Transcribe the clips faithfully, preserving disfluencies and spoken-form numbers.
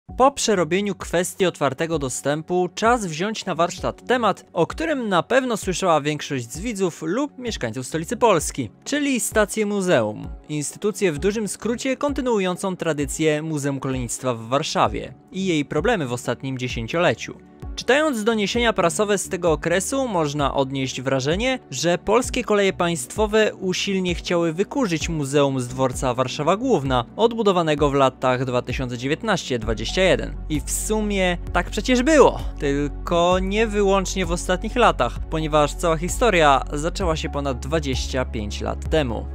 Po przerobieniu kwestii otwartego dostępu, czas wziąć na warsztat temat, o którym na pewno słyszała większość z widzów lub mieszkańców stolicy Polski, czyli stację muzeum. Instytucję w dużym skrócie kontynuującą tradycję Muzeum Kolejnictwa w Warszawie i jej problemy w ostatnim dziesięcioleciu. Czytając doniesienia prasowe z tego okresu, można odnieść wrażenie, że polskie koleje państwowe usilnie chciały wykurzyć muzeum z dworca Warszawa Główna, odbudowanego w latach dwa tysiące dziewiętnasty do dwudziestego pierwszego. I w sumie tak przecież było, tylko nie wyłącznie w ostatnich latach, ponieważ cała historia zaczęła się ponad dwadzieścia pięć lat temu.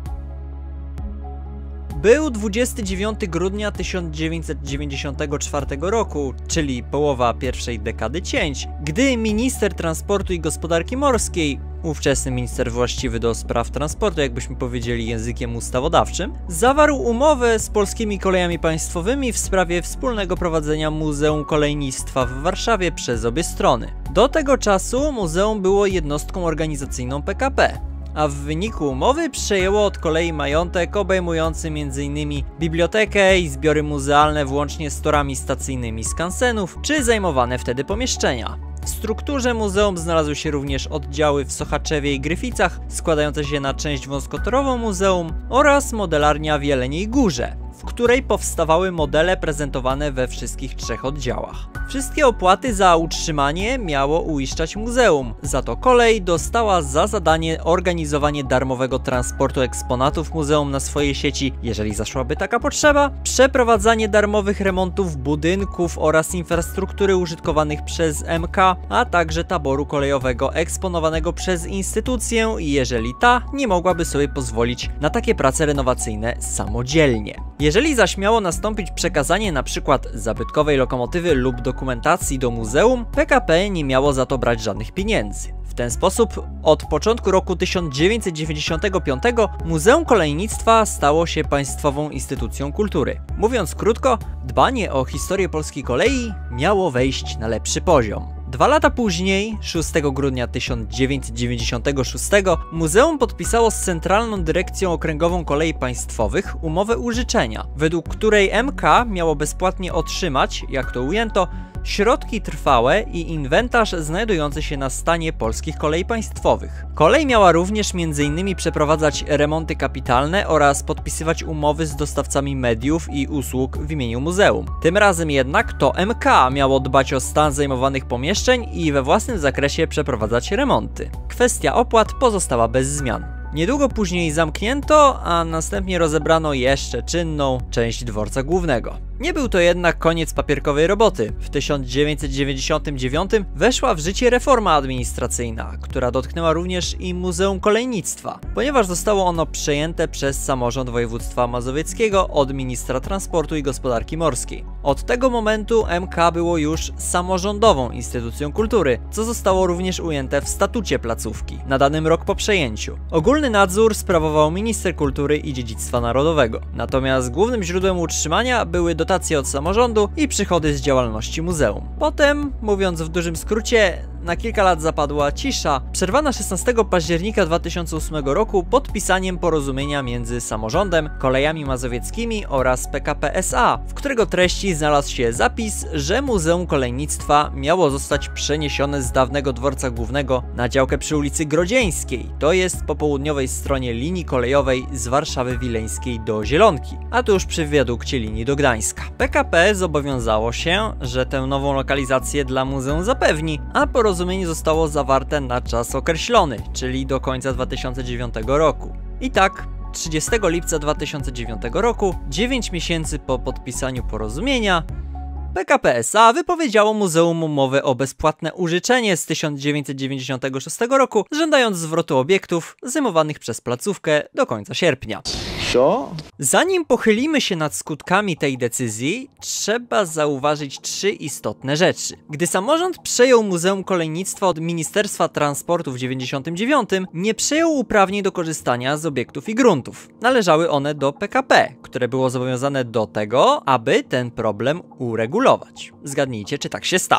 Był dwudziestego dziewiątego grudnia tysiąc dziewięćset dziewięćdziesiątego czwartego roku, czyli połowa pierwszej dekady cięć, gdy minister transportu i gospodarki morskiej, ówczesny minister właściwy do spraw transportu, jakbyśmy powiedzieli językiem ustawodawczym, zawarł umowę z polskimi kolejami państwowymi w sprawie wspólnego prowadzenia Muzeum Kolejnictwa w Warszawie przez obie strony. Do tego czasu muzeum było jednostką organizacyjną P K P. A w wyniku umowy przejęło od kolei majątek obejmujący między innymi bibliotekę i zbiory muzealne włącznie z torami stacyjnymi skansenów, czy zajmowane wtedy pomieszczenia. W strukturze muzeum znalazły się również oddziały w Sochaczewie i Gryficach, składające się na część wąskotorową muzeum oraz modelarnia w Jeleniej Górze, w której powstawały modele prezentowane we wszystkich trzech oddziałach. Wszystkie opłaty za utrzymanie miało uiszczać muzeum, za to kolej dostała za zadanie organizowanie darmowego transportu eksponatów muzeum na swojej sieci, jeżeli zaszłaby taka potrzeba, przeprowadzanie darmowych remontów budynków oraz infrastruktury użytkowanych przez M K, a także taboru kolejowego eksponowanego przez instytucję, jeżeli ta nie mogłaby sobie pozwolić na takie prace renowacyjne samodzielnie. Jeżeli zaś miało nastąpić przekazanie np. zabytkowej lokomotywy lub dokumentacji do muzeum, P K P nie miało za to brać żadnych pieniędzy. W ten sposób od początku roku tysiąc dziewięćset dziewięćdziesiątego piątego Muzeum Kolejnictwa stało się państwową instytucją kultury. Mówiąc krótko, dbanie o historię polskiej kolei miało wejść na lepszy poziom. Dwa lata później, szóstego grudnia tysiąc dziewięćset dziewięćdziesiątego szóstego, muzeum podpisało z Centralną Dyrekcją Okręgową Kolei Państwowych umowę użyczenia, według której M K miało bezpłatnie otrzymać, jak to ujęto, środki trwałe i inwentarz znajdujący się na stanie polskich kolei państwowych. Kolej miała również między innymi przeprowadzać remonty kapitalne oraz podpisywać umowy z dostawcami mediów i usług w imieniu muzeum. Tym razem jednak to M K miało dbać o stan zajmowanych pomieszczeń i we własnym zakresie przeprowadzać remonty. Kwestia opłat pozostała bez zmian. Niedługo później zamknięto, a następnie rozebrano jeszcze czynną część dworca głównego. Nie był to jednak koniec papierkowej roboty. W tysiąc dziewięćset dziewięćdziesiątym dziewiątym weszła w życie reforma administracyjna, która dotknęła również i Muzeum Kolejnictwa, ponieważ zostało ono przejęte przez samorząd województwa mazowieckiego od ministra transportu i gospodarki morskiej. Od tego momentu M K było już samorządową instytucją kultury, co zostało również ujęte w statucie placówki, nadanym rok po przejęciu. Ogólny nadzór sprawował minister kultury i dziedzictwa narodowego, natomiast głównym źródłem utrzymania były dotacje od samorządu i przychody z działalności muzeum. Potem, mówiąc w dużym skrócie, na kilka lat zapadła cisza, przerwana szesnastego października dwa tysiące ósmego roku podpisaniem porozumienia między samorządem, kolejami mazowieckimi oraz P K P S A, w którego treści znalazł się zapis, że Muzeum Kolejnictwa miało zostać przeniesione z dawnego dworca głównego na działkę przy ulicy Grodzieńskiej, to jest po południowej stronie linii kolejowej z Warszawy Wileńskiej do Zielonki, a tuż przy wiadukcie linii do Gdańska. P K P zobowiązało się, że tę nową lokalizację dla muzeum zapewni, a porozumienie Porozumienie zostało zawarte na czas określony, czyli do końca dwa tysiące dziewiątego roku. I tak, trzydziestego lipca dwa tysiące dziewiątego roku, dziewięć miesięcy po podpisaniu porozumienia, P K P S A wypowiedziało muzeum umowę o bezpłatne użyczenie z tysiąc dziewięćset dziewięćdziesiątego szóstego roku, żądając zwrotu obiektów zajmowanych przez placówkę do końca sierpnia. Co? Zanim pochylimy się nad skutkami tej decyzji, trzeba zauważyć trzy istotne rzeczy. Gdy samorząd przejął Muzeum Kolejnictwa od Ministerstwa Transportu w dziewięćdziesiątym dziewiątym, nie przejął uprawnień do korzystania z obiektów i gruntów. Należały one do P K P, które było zobowiązane do tego, aby ten problem uregulować. Zgadnijcie, czy tak się stało.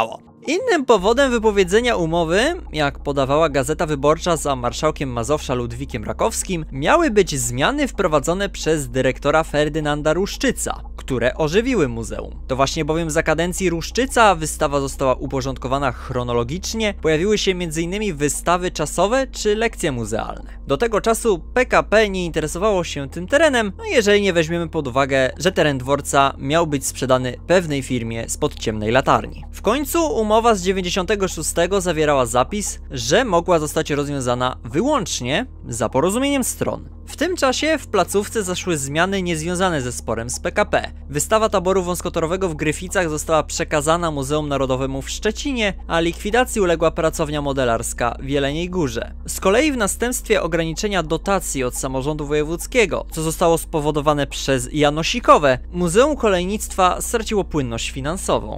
Innym powodem wypowiedzenia umowy, jak podawała Gazeta Wyborcza za marszałkiem Mazowsza Ludwikiem Rakowskim, miały być zmiany wprowadzone przez dyrektora Ferdynanda Ruszczyca, które ożywiły muzeum. To właśnie bowiem za kadencji Ruszczyca wystawa została uporządkowana chronologicznie, pojawiły się między innymi wystawy czasowe czy lekcje muzealne. Do tego czasu P K P nie interesowało się tym terenem, no jeżeli nie weźmiemy pod uwagę, że teren dworca miał być sprzedany pewnej firmie spod ciemnej latarni. W końcu umowa z dziewięćdziesiątego szóstego zawierała zapis, że mogła zostać rozwiązana wyłącznie za porozumieniem stron. W tym czasie w placówce zaszły zmiany niezwiązane ze sporem z P K P. Wystawa taboru wąskotorowego w Gryficach została przekazana Muzeum Narodowemu w Szczecinie, a likwidacji uległa pracownia modelarska w Jeleniej Górze. Z kolei w następstwie ograniczenia dotacji od samorządu wojewódzkiego, co zostało spowodowane przez Janosikowe, Muzeum Kolejnictwa straciło płynność finansową.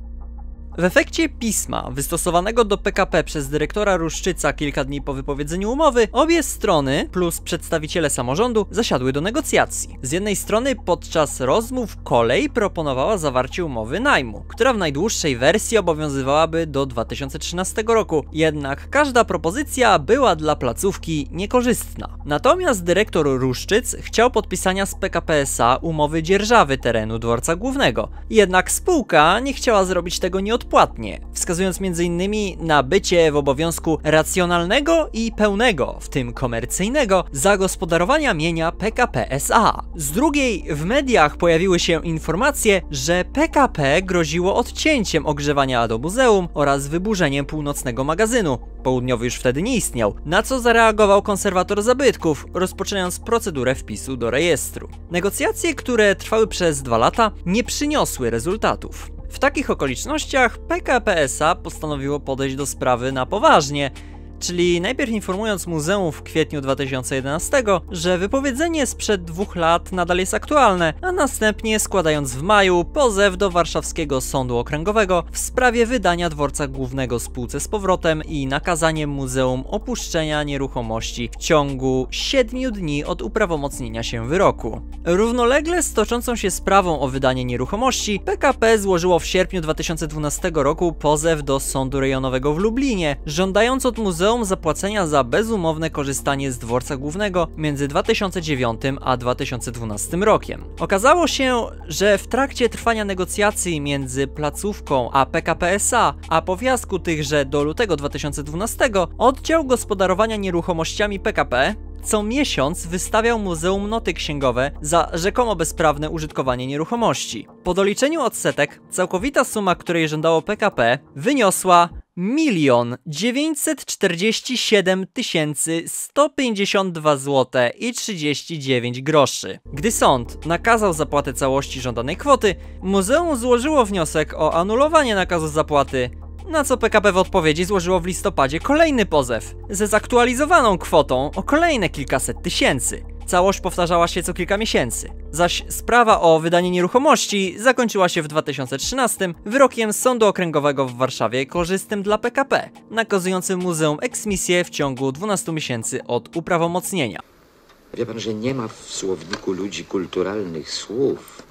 W efekcie pisma wystosowanego do P K P przez dyrektora Ruszczyca kilka dni po wypowiedzeniu umowy, obie strony plus przedstawiciele samorządu zasiadły do negocjacji. Z jednej strony podczas rozmów kolej proponowała zawarcie umowy najmu, która w najdłuższej wersji obowiązywałaby do dwa tysiące trzynastego roku, jednak każda propozycja była dla placówki niekorzystna. Natomiast dyrektor Ruszczyc chciał podpisania z P K P S A umowy dzierżawy terenu dworca głównego, jednak spółka nie chciała zrobić tego nieodpłatnie, wskazując między innymi na bycie w obowiązku racjonalnego i pełnego, w tym komercyjnego, zagospodarowania mienia P K P S A. Z drugiej, w mediach pojawiły się informacje, że P K P groziło odcięciem ogrzewania do muzeum oraz wyburzeniem północnego magazynu. Południowy już wtedy nie istniał, na co zareagował konserwator zabytków, rozpoczynając procedurę wpisu do rejestru. Negocjacje, które trwały przez dwa lata, nie przyniosły rezultatów. W takich okolicznościach P K P S A postanowiło podejść do sprawy na poważnie, czyli najpierw informując muzeum w kwietniu dwa tysiące jedenastego, że wypowiedzenie sprzed dwóch lat nadal jest aktualne, a następnie składając w maju pozew do Warszawskiego Sądu Okręgowego w sprawie wydania dworca głównego spółce z powrotem i nakazaniem muzeum opuszczenia nieruchomości w ciągu siedmiu dni od uprawomocnienia się wyroku. Równolegle z toczącą się sprawą o wydanie nieruchomości, P K P złożyło w sierpniu dwa tysiące dwunastego roku pozew do Sądu Rejonowego w Lublinie, żądając od muzeum zapłacenia za bezumowne korzystanie z dworca głównego między dwa tysiące dziewiątym a dwa tysiące dwunastym rokiem. Okazało się, że w trakcie trwania negocjacji między placówką a P K P S A, a po fiasku tychże do lutego dwa tysiące dwunastego, oddział gospodarowania nieruchomościami P K P co miesiąc wystawiał muzeum noty księgowe za rzekomo bezprawne użytkowanie nieruchomości. Po doliczeniu odsetek, całkowita suma, której żądało P K P, wyniosła milion dziewięćset czterdzieści siedem tysięcy sto pięćdziesiąt dwa złote i trzydzieści dziewięć groszy. Gdy sąd nakazał zapłatę całości żądanej kwoty, muzeum złożyło wniosek o anulowanie nakazu zapłaty, na co P K P w odpowiedzi złożyło w listopadzie kolejny pozew ze zaktualizowaną kwotą o kolejne kilkaset tysięcy. Całość powtarzała się co kilka miesięcy, zaś sprawa o wydanie nieruchomości zakończyła się w dwa tysiące trzynastym wyrokiem Sądu Okręgowego w Warszawie korzystnym dla P K P, nakazującym muzeum eksmisję w ciągu dwunastu miesięcy od uprawomocnienia. Wie pan, że nie ma w słowniku ludzi kulturalnych słów,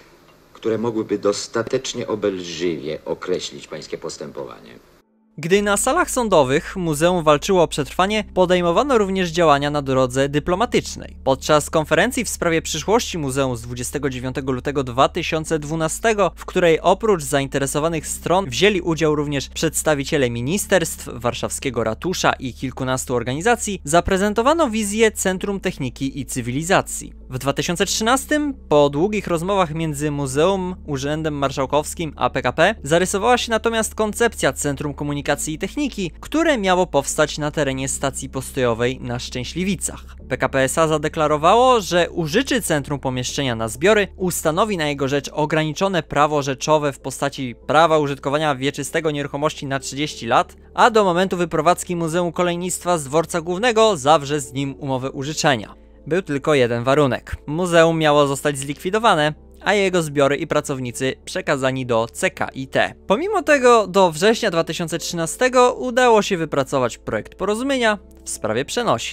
które mogłyby dostatecznie obelżywie określić pańskie postępowanie. Gdy na salach sądowych muzeum walczyło o przetrwanie, podejmowano również działania na drodze dyplomatycznej. Podczas konferencji w sprawie przyszłości muzeum z dwudziestego dziewiątego lutego dwa tysiące dwunastego, w której oprócz zainteresowanych stron wzięli udział również przedstawiciele ministerstw, warszawskiego ratusza i kilkunastu organizacji, zaprezentowano wizję Centrum Techniki i Cywilizacji. W dwa tysiące trzynastym, po długich rozmowach między muzeum, Urzędem Marszałkowskim a P K P, zarysowała się natomiast koncepcja Centrum Komunikacji i Techniki, które miało powstać na terenie stacji postojowej na Szczęśliwicach. P K P S A zadeklarowało, że użyczy centrum pomieszczenia na zbiory, ustanowi na jego rzecz ograniczone prawo rzeczowe w postaci prawa użytkowania wieczystego nieruchomości na trzydzieści lat, a do momentu wyprowadzki Muzeum Kolejnictwa z dworca głównego zawrze z nim umowę użyczenia. Był tylko jeden warunek. Muzeum miało zostać zlikwidowane, a jego zbiory i pracownicy przekazani do C K I T. Pomimo tego do września dwa tysiące trzynastego udało się wypracować projekt porozumienia w sprawie przenosin.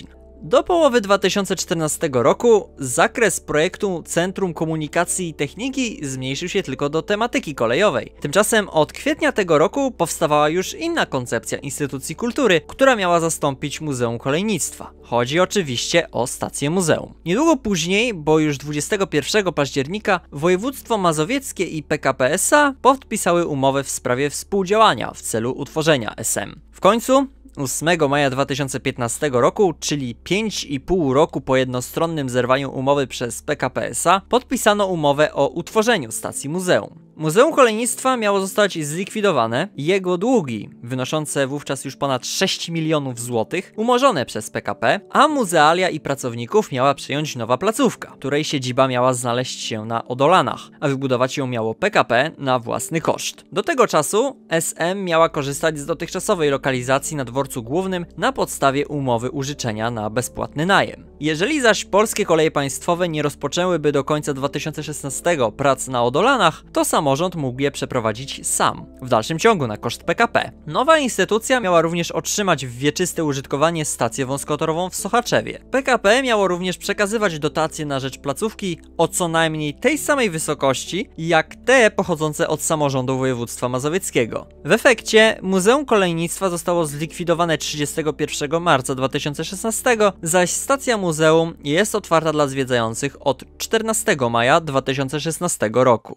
Do połowy dwa tysiące czternastego roku zakres projektu Centrum Komunikacji i Techniki zmniejszył się tylko do tematyki kolejowej. Tymczasem od kwietnia tego roku powstawała już inna koncepcja instytucji kultury, która miała zastąpić Muzeum Kolejnictwa. Chodzi oczywiście o stację muzeum. Niedługo później, bo już dwudziestego pierwszego października, województwo mazowieckie i P K P S A podpisały umowę w sprawie współdziałania w celu utworzenia S M. W końcu ósmego maja dwa tysiące piętnastego roku, czyli pięć i pół roku po jednostronnym zerwaniu umowy przez P K P S A, podpisano umowę o utworzeniu stacji muzeum. Muzeum Kolejnictwa miało zostać zlikwidowane i jego długi, wynoszące wówczas już ponad sześć milionów złotych, umorzone przez P K P, a muzealia i pracowników miała przejąć nowa placówka, której siedziba miała znaleźć się na Odolanach, a wybudować ją miało P K P na własny koszt. Do tego czasu S M miała korzystać z dotychczasowej lokalizacji na dworcu głównym na podstawie umowy użyczenia na bezpłatny najem. Jeżeli zaś Polskie Koleje Państwowe nie rozpoczęłyby do końca dwa tysiące szesnastego prac na Odolanach, to samorząd mógł je przeprowadzić sam, w dalszym ciągu na koszt P K P. Nowa instytucja miała również otrzymać w wieczyste użytkowanie stację wąskotorową w Sochaczewie. P K P miało również przekazywać dotacje na rzecz placówki o co najmniej tej samej wysokości, jak te pochodzące od samorządu województwa mazowieckiego. W efekcie Muzeum Kolejnictwa zostało zlikwidowane trzydziestego pierwszego marca dwa tysiące szesnastego, zaś stacja muzeum jest otwarta dla zwiedzających od czternastego maja dwa tysiące szesnastego roku.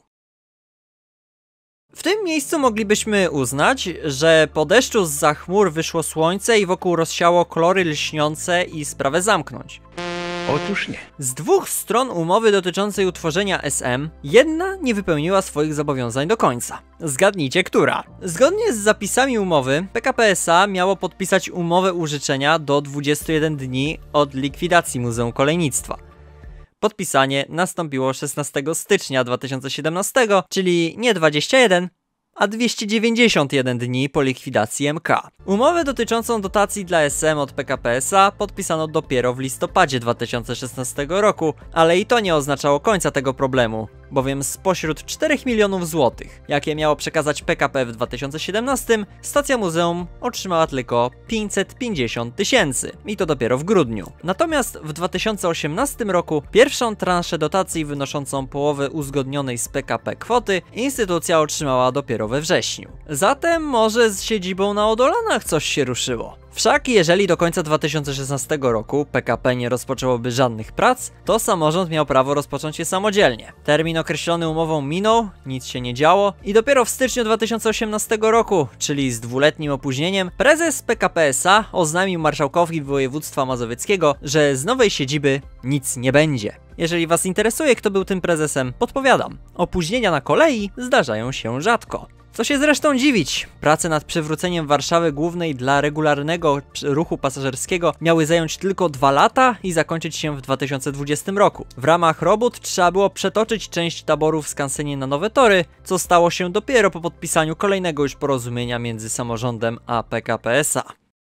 W tym miejscu moglibyśmy uznać, że po deszczu zza chmur wyszło słońce i wokół rozsiało kolory lśniące i sprawę zamknąć. Otóż nie. Z dwóch stron umowy dotyczącej utworzenia S M, jedna nie wypełniła swoich zobowiązań do końca. Zgadnijcie, która? Zgodnie z zapisami umowy, P K P S A miało podpisać umowę użyczenia do dwudziestu jeden dni od likwidacji Muzeum Kolejnictwa. Podpisanie nastąpiło szesnastego stycznia dwa tysiące siedemnastego, czyli nie dwadzieścia jeden, a dwieście dziewięćdziesiąt jeden dni po likwidacji M K. Umowę dotyczącą dotacji dla S M od P K P S A podpisano dopiero w listopadzie dwa tysiące szesnastego roku, ale i to nie oznaczało końca tego problemu, bowiem spośród czterech milionów złotych, jakie miało przekazać P K P w dwa tysiące siedemnastym, stacja muzeum otrzymała tylko pięćset pięćdziesiąt tysięcy i to dopiero w grudniu. Natomiast w dwa tysiące osiemnastym roku pierwszą transzę dotacji wynoszącą połowę uzgodnionej z P K P kwoty instytucja otrzymała dopiero we wrześniu. Zatem może z siedzibą na Odolanach coś się ruszyło. Wszak jeżeli do końca dwa tysiące szesnastego roku P K P nie rozpoczęłoby żadnych prac, to samorząd miał prawo rozpocząć je samodzielnie. Termin określony umową minął, nic się nie działo i dopiero w styczniu dwa tysiące osiemnastego roku, czyli z dwuletnim opóźnieniem, prezes P K P S A oznajmił marszałkowi województwa mazowieckiego, że z nowej siedziby nic nie będzie. Jeżeli was interesuje, kto był tym prezesem, podpowiadam. Opóźnienia na kolei zdarzają się rzadko. Co się zresztą dziwić, prace nad przywróceniem Warszawy Głównej dla regularnego ruchu pasażerskiego miały zająć tylko dwa lata i zakończyć się w dwa tysiące dwudziestym roku. W ramach robót trzeba było przetoczyć część taboru w Skansenie na nowe tory, co stało się dopiero po podpisaniu kolejnego już porozumienia między samorządem a P K P S A.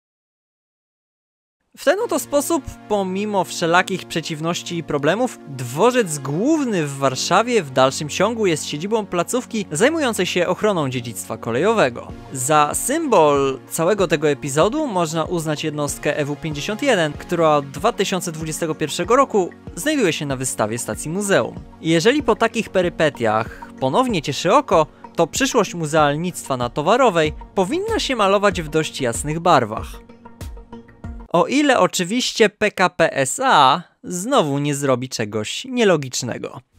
W ten oto sposób, pomimo wszelakich przeciwności i problemów, dworzec główny w Warszawie w dalszym ciągu jest siedzibą placówki zajmującej się ochroną dziedzictwa kolejowego. Za symbol całego tego epizodu można uznać jednostkę E W pięćdziesiąt jeden, która od dwa tysiące dwudziestego pierwszego roku znajduje się na wystawie stacji muzeum. Jeżeli po takich perypetiach ponownie cieszy oko, to przyszłość muzealnictwa na Towarowej powinna się malować w dość jasnych barwach. O ile oczywiście P K P S A znowu nie zrobi czegoś nielogicznego.